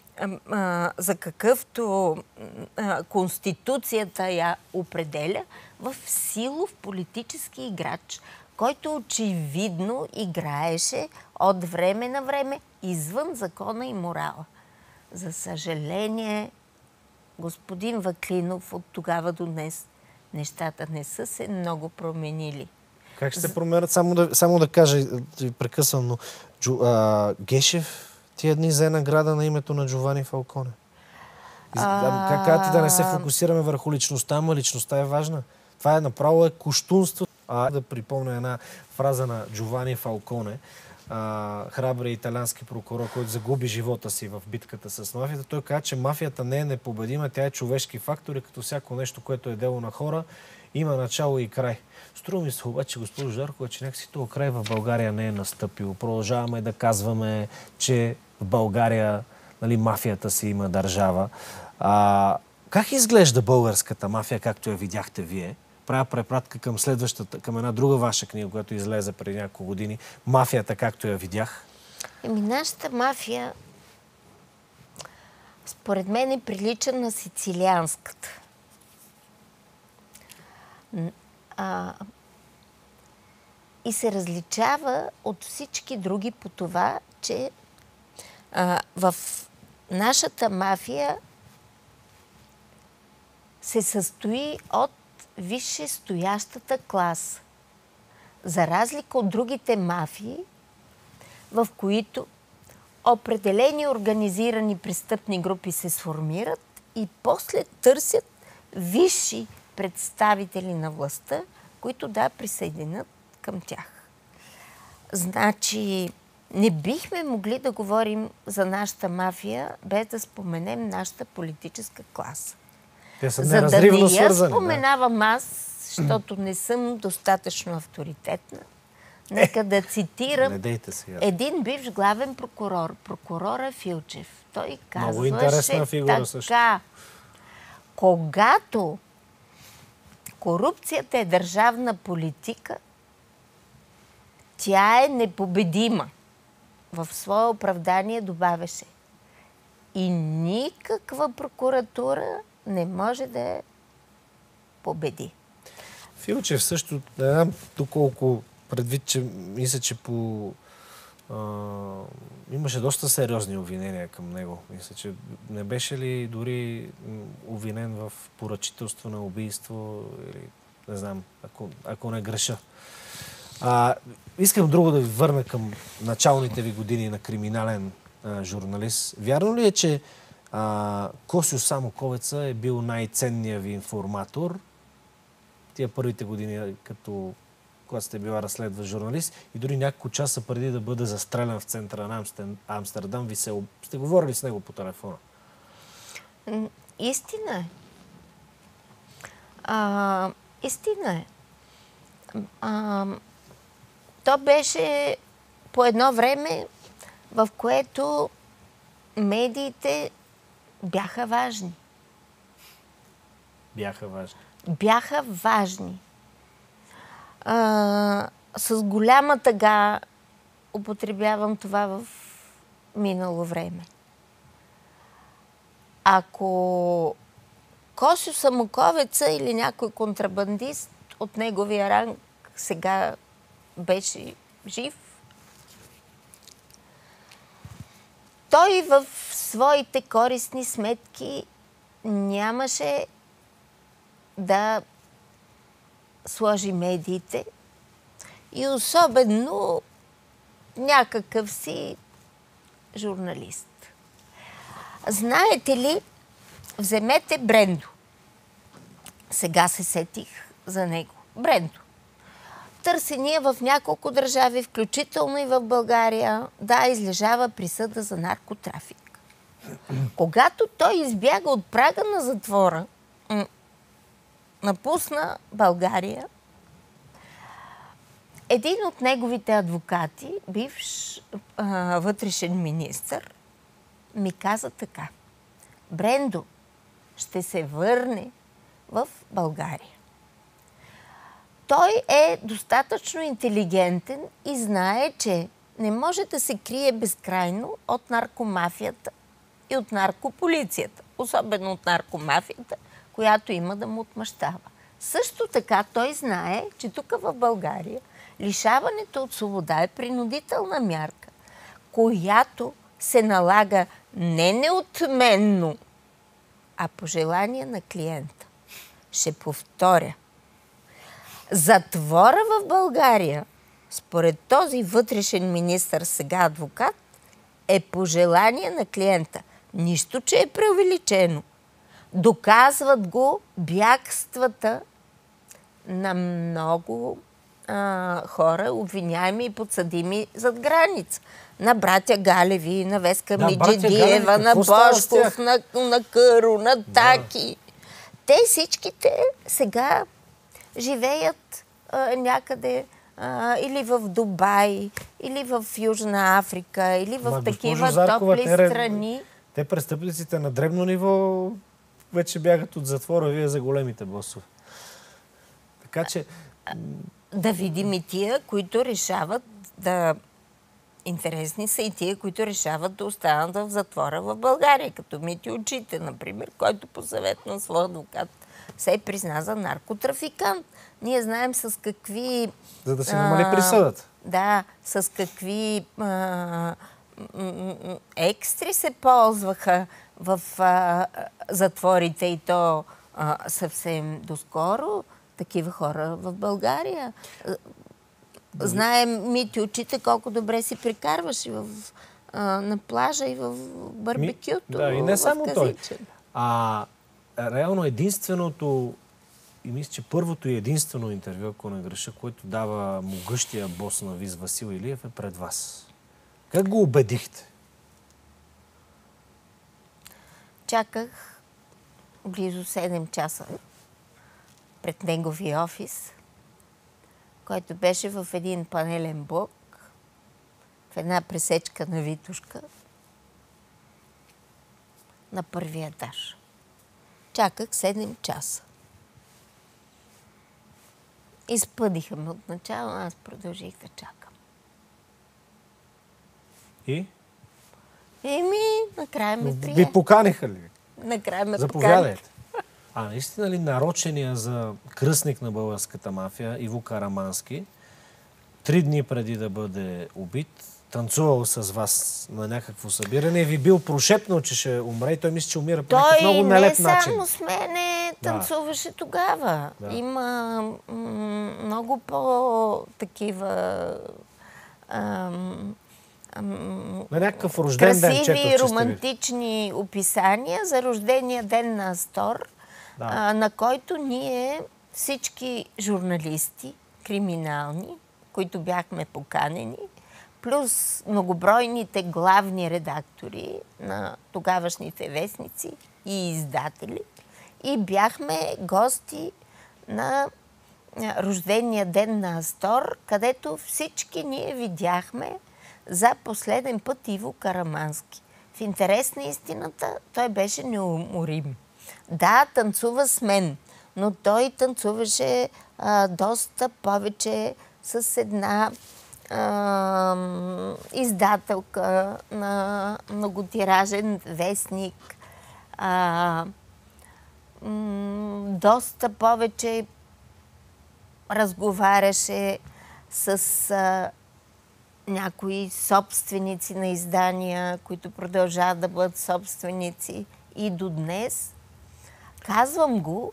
Конституцията я определя, в силов политически играч, който очевидно играеше от време на време извън закона и морала. За съжаление, господин Ваклинов, от тогава до днес нещата не са се много променили. Как ще се променят? Само да кажа, прекъсвам, но Гешев тия дни взе награда на името на Джовани Фалконе. Как ти да не се фокусираме върху личността, ама личността е важна. Това направо кощунство. Да припомня една фраза на Джовани Фалконе, храбрия италиански прокурор, който загуби живота си в битката с мафията. Той каза, че мафията не е непобедима, тя е човешки фактор и като всяко нещо, което е дело на хора, има начало и край. Струва ми се обаче, госпожо Жаркова, че някакси този край в България не е настъпил. Продължаваме да казваме, че в България, нали, мафията си има държава. Как изглежда българската мафия, както я видяхте вие? Правя препратка към следващата, към една друга ваша книга, която излезе преди няколко години. Мафията, както я видях. Нашата мафия, според мен, е прилича на сицилианската. И се различава от всички други по това, че в нашата мафия се състои от висшестоящата класа. За разлика от другите мафии, в които определени организирани престъпни групи се сформират и после търсят висши представители на властта, които да присъединят към тях. Значи, не бихме могли да говорим за нашата мафия, без да споменем нашата политическа класа. Те са за да не я споменавам аз, защото не съм достатъчно авторитетна, нека да цитирам един бивш главен прокурор, прокурора Филчев. Той казваше така: когато корупцията е държавна политика, тя е непобедима. В свое оправдание добавяше: и никаква прокуратура не може да я победи. Филчев също, не знам доколко предвид, че мисля, че имаше доста сериозни обвинения към него. Мисля, че не беше ли дори обвинен в поръчителство на убийство или не знам, ако не греша. Искам друго да ви върна към началните ви години на криминален журналист. Вярно ли е, че Косио Самоковеца е бил най-ценният ви информатор тия първите години, когато сте била разследващ журналист и дори няколко часа преди да бъде застрелян в центъра на Амстердам, сте говорили с него по телефона? Истина е. Истина е. То беше по едно време, в което медиите бяха важни. Бяха важни. С голяма тъга употребявам това в минало време. Ако Косьо Самоковеца или някой контрабандист от неговия ранг сега беше жив, той в своите користни сметки нямаше да сложи медиите и особено някакъв си журналист. Знаете ли, вземете Брендо. Сега се сетих за него. Брендо. Търсения в няколко държави, включително и в България, да, излежава присъда за наркотрафик. Когато той избяга от прага на затвора, напусна България, един от неговите адвокати, бивш вътрешен министър, ми каза така: Брендо ще се върне в България. Той е достатъчно интелигентен и знае, че не може да се крие безкрайно от наркомафията и от наркополицията. Особено от наркомафията, която има да му отмъщава. Също така той знае, че тук в България лишаването от свобода е принудителна мярка, която се налага не неотменно, а по желание на клиента. Ще повторя. Затвора в България, според този вътрешен министър, сега адвокат, е по желание на клиента. Нищо, че е преувеличено. Доказват го бягствата на много хора, обвиняеми и подсъдими зад граница. На братя Галеви, на Веска Меджидиева, на Божков, на Къро, на Таки. Те всичките сега живеят някъде или в Дубай, или в Южна Африка, или в такива топли страни. Те престъпниците на дребно ниво вече бягат от затвора, вие за големите босове. Така че... Да видим и тия, които решават да... Интересни са и тия, които решават да останат в затвора в България, като Мити Очите, например, който по съвет на своя адвокат се призна за наркотрафикант. Ние знаем с какви... За да се намали присъдата. Да, с какви екстри се ползваха в затворите и то съвсем доскоро. Такива хора в България. Знаем, Мити Очите, колко добре си прикарваш и на плажа, и в барбекюто. Да, и не само той. Реално единственото, и мисля, че първото и единствено интервю, ако не греша, което дава могъщия бос на ВИЗ Васил Илиев, е пред вас. Как го убедихте? Чаках близо 7 часа пред неговия офис, който беше в един панелен блок, в една пресечка на Витушка, на първия етаж. Чаках 7 часа. Изпъдиха ме от начало, аз продължих да чакам. И? Накрая ме прие. Ви поканиха ли? Накрая ме Заповядайте. Наистина ли нарочения за кръстник на българската мафия Иво Карамански 3 дни преди да бъде убит, танцувал с вас на някакво събиране и ви бил прошепнал, че ще умре и той мисли, че умира по някакъв много нелеп начин. Той не само с мене танцуваше тогава. Да. Има много по-такива на някакъв рожден ден, красиви, романтични описания за рождения ден на Астор, на който ние всички журналисти, криминални, които бяхме поканени, плюс многобройните главни редактори на тогавашните вестници и издатели, и бяхме гости на рождения ден на Астор, където всички ние видяхме за последен път Иво Карамански. В интерес на истината, той беше неуморим. Да, танцува с мен, но той танцуваше доста повече с една издателка на многотиражен вестник. Доста повече разговаряше с някои собственици на издания, които продължават да бъдат собственици и до днес. Казвам го,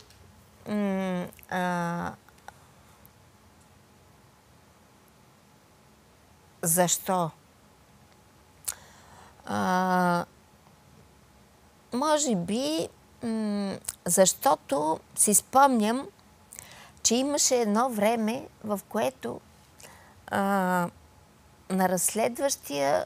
защо? Може би, защото си спомням, че имаше едно време, в което за разследващия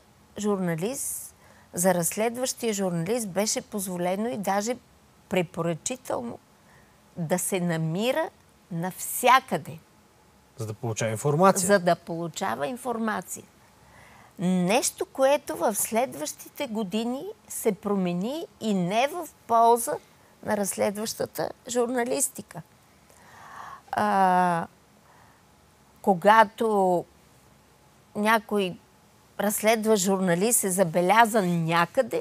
журналист беше позволено и даже препоръчително да се намира навсякъде. За да получава информация. За да получава информация. Нещо, което в следващите години се промени и не в полза на разследващата журналистика. Когато някой разследващ журналист е забелязан някъде,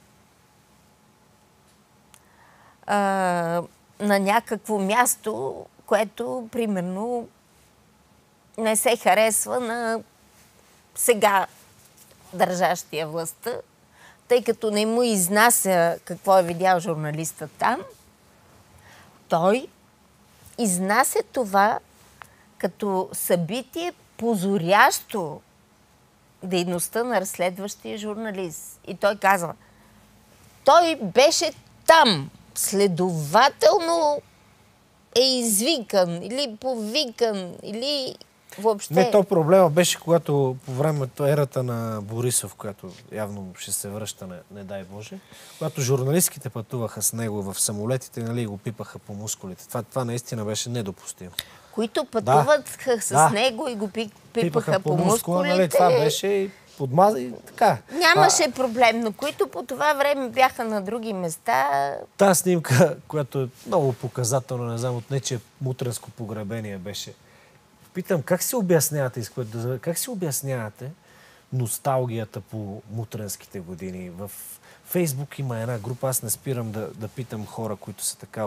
на някакво място, което, примерно, не се харесва на сега държащия властта, тъй като не му изнася какво е видял журналиста там, той изнася това като събитие, позорящо дейността на разследващия журналист. И той казва, той беше там, следователно е извикан или повикан, или въобще... Не, то проблема беше, когато по времето ерата на Борисов, която явно ще се връща, не дай Боже, когато журналистките пътуваха с него в самолетите, нали, го пипаха по мускулите. Това наистина беше недопустимо. Които пътуват с него и го пипаха по мускулите. Нали, това беше и подмаза и така. Нямаше проблем, но които по това време бяха на други места. Та снимка, която е много показателна, не знам, от нечие мутренско погребение беше. Питам, как си обяснявате носталгията по мутренските години? В Фейсбук има една група, аз не спирам да питам хора, които са така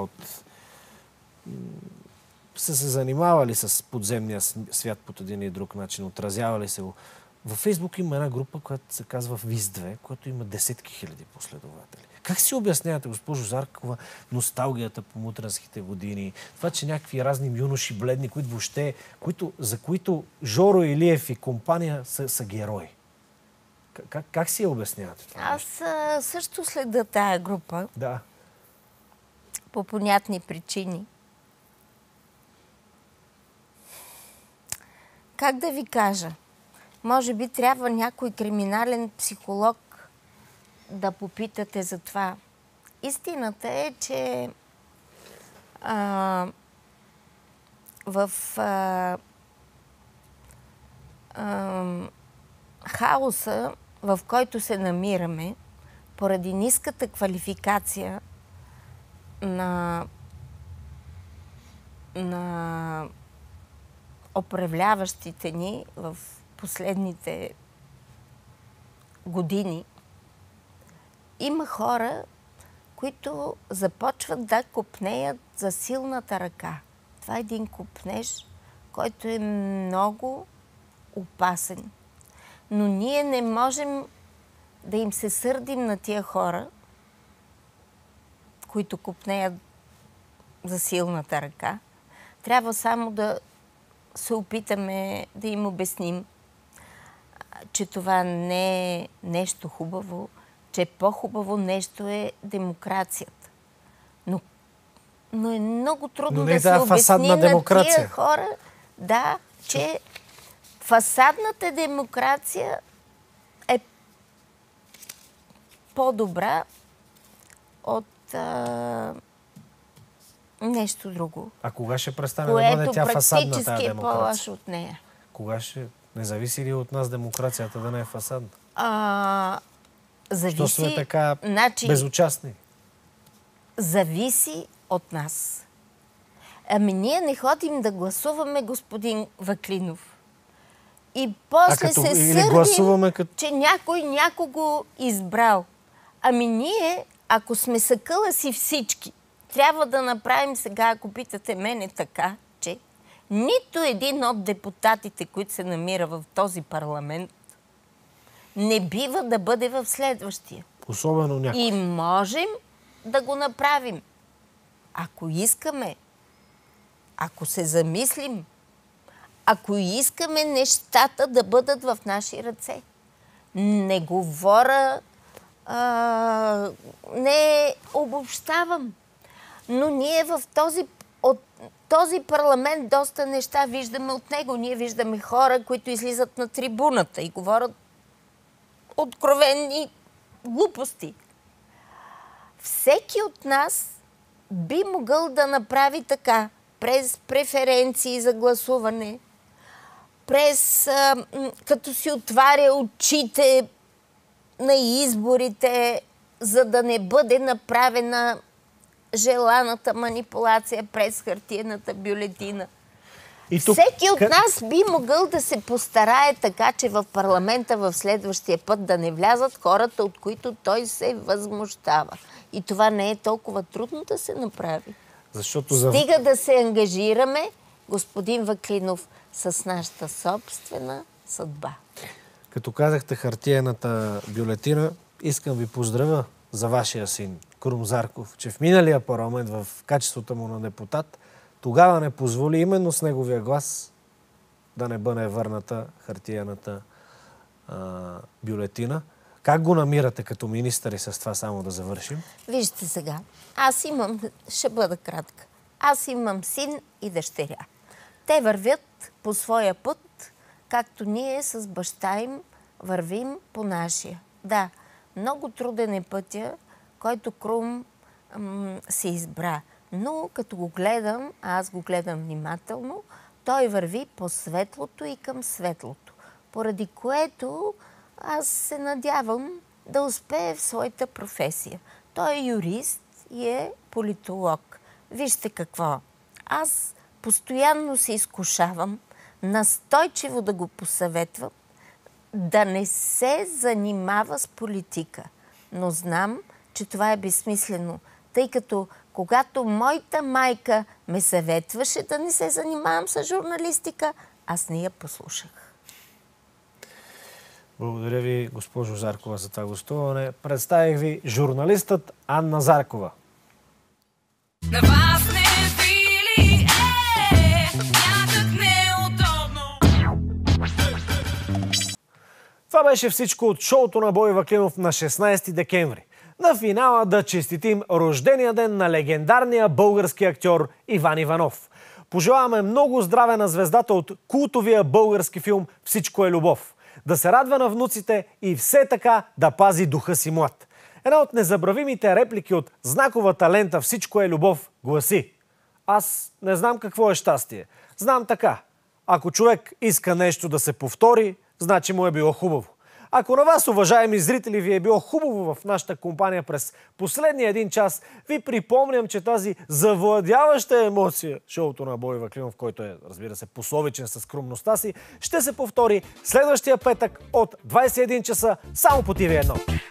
са се занимавали с подземния свят по един и друг начин, отразявали се го. Във Фейсбук има една група, която се казва ВИЗ-2, която има десетки хиляди последователи. Как си обяснявате, госпожо Заркова, носталгията по мутренските години? Това, че някакви разни юноши бледни, за които Жоро Илиев и компания са герои. Как си я обяснявате това? Аз също следа тая група. Да. По понятни причини. Как да ви кажа? Може би трябва някой криминален психолог да попитате за това. Истината е, че в хаоса, в който се намираме, поради ниската квалификация на управляващите ни в последните години, има хора, които започват да копнеят за силната ръка. Това е един копнеж, който е много опасен. Но ние не можем да им се сърдим на тия хора, които копнеят за силната ръка. Трябва само да се опитаме да им обясним, че това не е нещо хубаво, че по-хубаво нещо е демокрацията. Но е много трудно да се обясни на тия хора, да, че фасадната демокрация е по-добра от нещо друго, А кога ще престане да бъде което тя фасадна тази практически е демокрация? по-лошо от нея. Кога ще... Не зависи ли от нас демокрацията да не е фасадна? Що сме Зависи, така значи, безучастни? зависи от нас. Ами ние не ходим да гласуваме, господин Ваклинов. И после се гласуваме сърдим, че някой някого избрал. Ами ние, ако сме съкъла си всички, трябва да направим сега, ако питате мене така, че нито един от депутатите, които се намира в този парламент, не бива да бъде в следващия. Особено някой. И можем да го направим. Ако искаме, ако се замислим, ако искаме нещата да бъдат в наши ръце. Не говоря, не обобщавам, но ние в този парламент доста неща виждаме от него. Ние виждаме хора, които излизат на трибуната и говорят откровени глупости. Всеки от нас би могъл да направи така, през преференции за гласуване, през като си отваря очите на изборите, за да не бъде направена желаната манипулация през хартиената бюлетина. Всеки от нас би могъл да се постарае така, че в парламента в следващия път да не влязат хората, от които той се възмущава. И това не е толкова трудно да се направи. Стига да се ангажираме, господин Ваклинов, с нашата собствена съдба. Като казахте хартиената бюлетина, искам ви поздравя за вашия син, Крум Зарков, че в миналия парламент, в качеството му на депутат, тогава не позволи именно с неговия глас да не бъде върната хартиената бюлетина. Как го намирате като министър и с това само да завършим? Вижте сега, ще бъда кратка, аз имам син и дъщеря. Те вървят по своя път, както ние с баща им вървим по нашия. Да, много труден е пътя, който Крум се избра. Но като го гледам, аз го гледам внимателно, той върви по светлото и към светлото. Поради което аз се надявам да успее в своята професия. Той е юрист и е политолог. Вижте какво. Аз постоянно се изкушавам, настойчиво да го посъветвам, да не се занимава с политика. Но знам, че това е безсмислено, тъй като когато моята майка ме съветваше да не се занимавам с журналистика, аз не я послушах. Благодаря ви, госпожо Заркова, за това гостуване. Представих ви журналистът Анна Заркова. На вас не били, някак неудобно. Това беше всичко от шоуто на Бой Ваклинов на 16 декември. На финала да честитим рождения ден на легендарния български актьор Иван Иванов. Пожелаваме много здраве на звездата от култовия български филм "Всичко е любов". Да се радва на внуците и все така да пази духа си млад. Една от незабравимите реплики от знаковата лента "Всичко е любов" гласи: "Аз не знам какво е щастие. Знам така. Ако човек иска нещо да се повтори, значи му е било хубаво." Ако на вас, уважаеми зрители, ви е било хубаво в нашата компания през последния 1 час, ви припомням, че тази завладяваща емоция, шоуто на Бой Ваклинов, който е, разбира се, пословичен със скромността си, ще се повтори следващия петък от 21 часа само по TV1.